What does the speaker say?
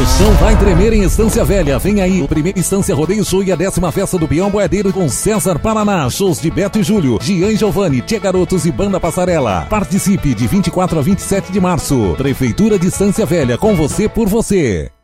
chão vai tremer em Estância Velha. Vem aí o primeiro Estância Rodeio Show e a 10ª festa do Peão Boiadeiro com César Paraná. Shows de Beto e Júlio, Gian Giovanni, Tia Garotos e Banda Passarela. Participe de 24 a 27 de março. Prefeitura de Estância Velha, com você por você.